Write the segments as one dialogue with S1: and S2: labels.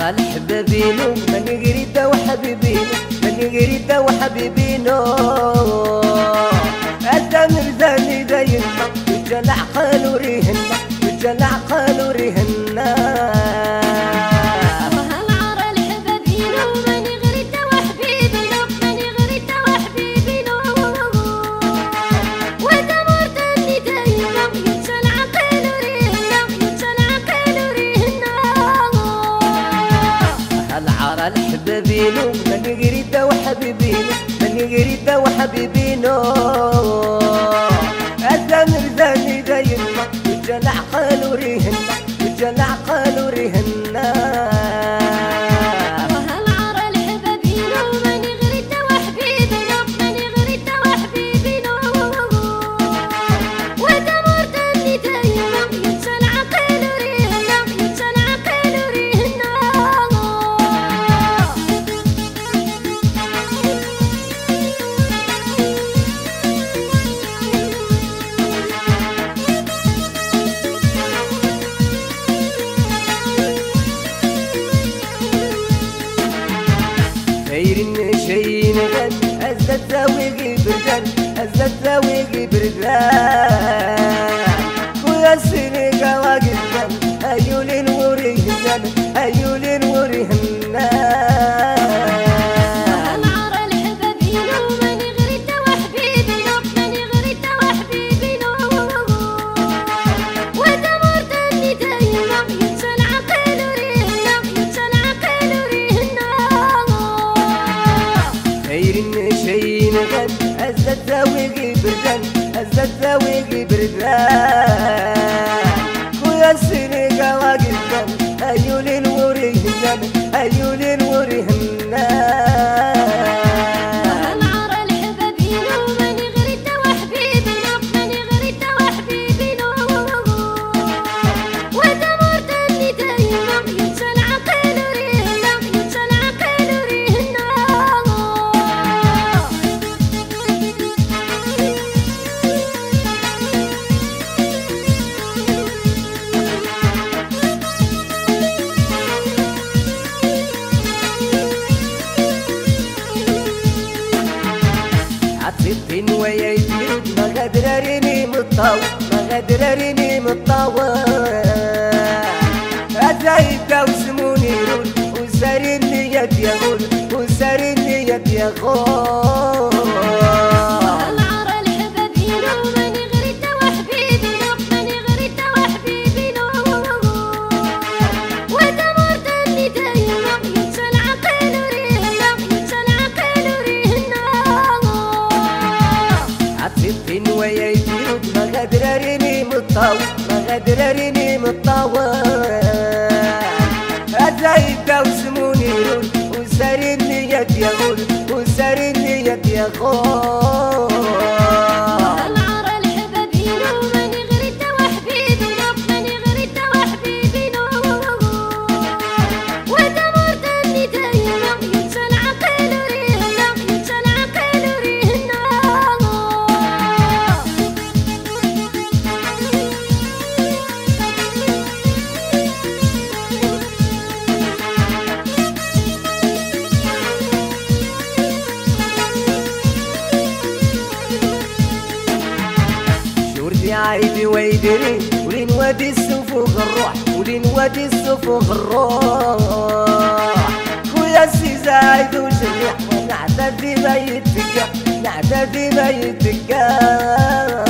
S1: العرى الحبابينو من يريد وحبيبينو من يريد وحبيبينو الدمر زاني دايما وجلع قالوا ريهنا وجلع قالوا ريهنا الحبابينو من يريد وحبيبينو من يريد وحبيبينو الدمر زاني دايما وجلع قالوا ريهنا وجلع قالوا ريهنا شين غد أزدت زاويقي بردان أزدت زاويقي بردان خويا السنيقة واقفان أيولين وريهنان أيولين وريهنان شين غد أزدت زاويقي بردان أزدت زاويقي بردان خويا السنيقة واقفان أيولين وريهنان أيولين وريهنان عطفتين ويا يجيد ما غدراريني مطاوع ما غدراريني مطاوع أزايد وسموني رول وساريني يد يا غول وساريني يد يا غول ويا يجيد ما غدراريني مطاوع ما غدراريني مطاوع أزايد وسموني رول وساريني يد يا غول وساريني يد يا غول عيبي ويدري ولين وادي السفوغ الروح ولين وادي السفوغ الروح خويا السي زايد وجريح ونعتدي ما يتقى نعتدي ما يتقى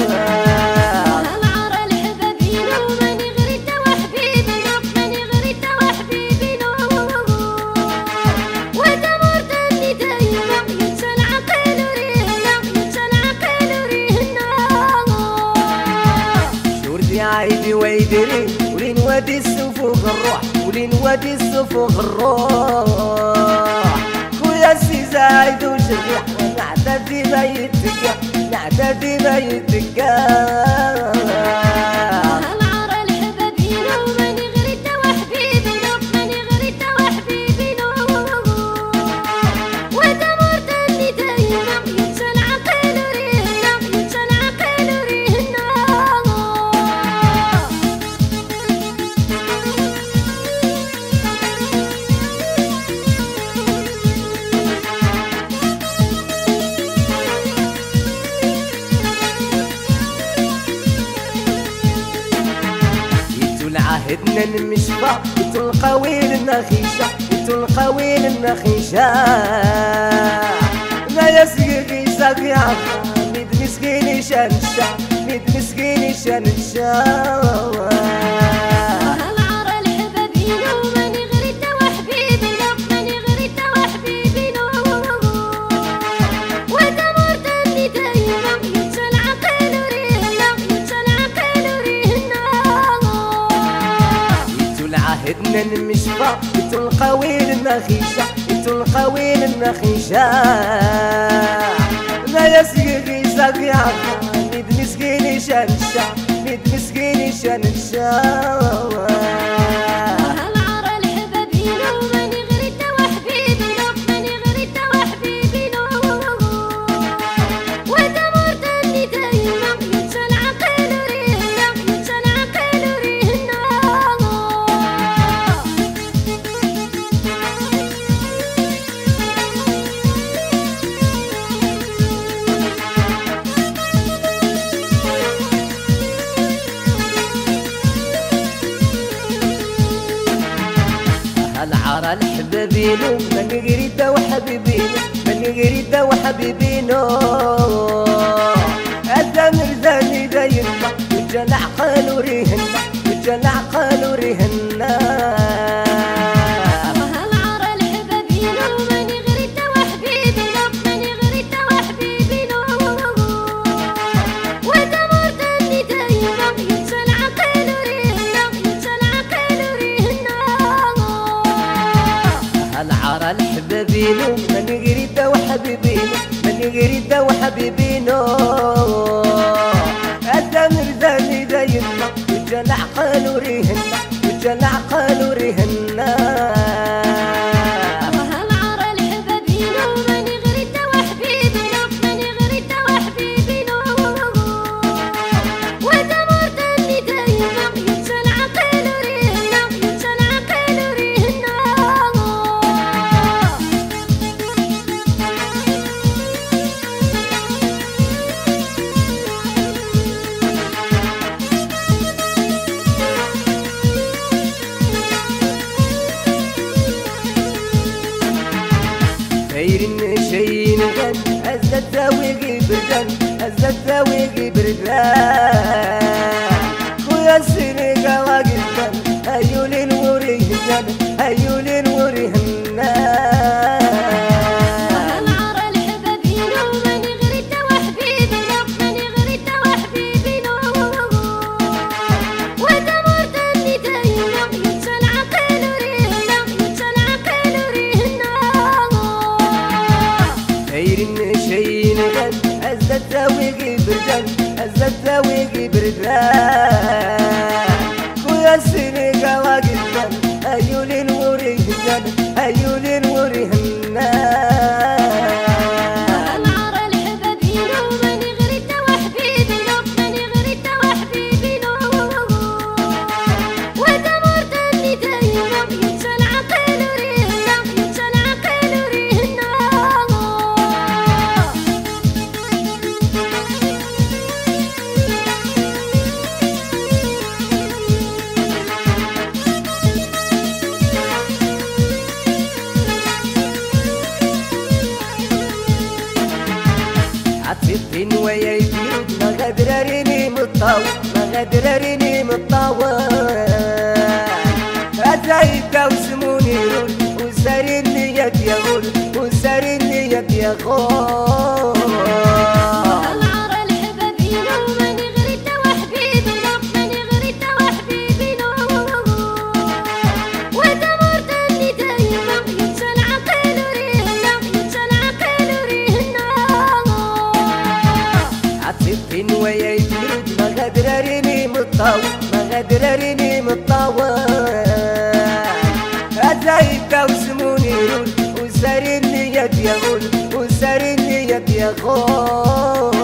S1: عيبي ويدري ولين وادي السفوغ الروح ولين وادي السفوغ الروح خويا السي زايد وجريح ونعتدي ما يتقى نعتدي ما يتقى عهدنا نمشفى تلقاوي لنا خيشة تلقاوي لنا خيشة ما يسقي خيشة يا عفا ميد مسكيني شانشا ميد مسكيني شانشا عهدنا نمشفى تلقاوي لنا خيشة تلقاوي لنا خيشة ما يسقي خيشة يا عفا ميد مسكيني شانشا ميد مسكيني شانشا العرى الحبابينو من يريد وحبيبينو من يريد وحبيبينو هذا مرزاني دايما وجا العقل وريهنا وجا العقل وريهنا الحبابينو من يريد وحبيبينو من يريد وحبيبينو هذا مرزاني دايما وجا العقل وريهنا وجا العقل وريهنا خير شيء نغن أزد زاويقي بردان أزد زاويقي بردان خويا السنقا واقفان هيولين وريهنان هيولين وريهنان أزد زاويقي بردان أزد زاويقي بردان خويا السنقا واقفان هيولين وريهنان هيولين وريهنان عطفتين ويا يبيد ما غدراريني مطاوع ما غدراريني مطاوع هزايدا وسموني رول وساريني يد يا غول وساريني يد يا غول ويا يبيد ما غدراريني مطاوع ما غدراريني مطاوع هزايدا وسموني رول وساريني يد يا غول وساريني يد يا غول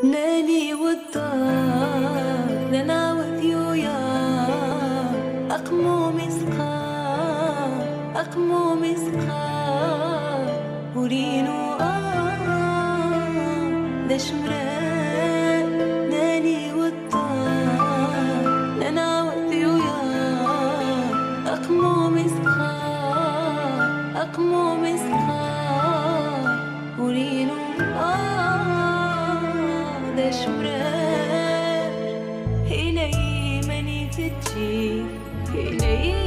S2: ناني والدار لنا وثيويا أقمو مسقار أقمو مسقار ورينو ذا شمران ناني والدار لنا وثيويا أقمو مسقار أقمو مسقار ورينو ذا شمران هنا يمني تجي هنا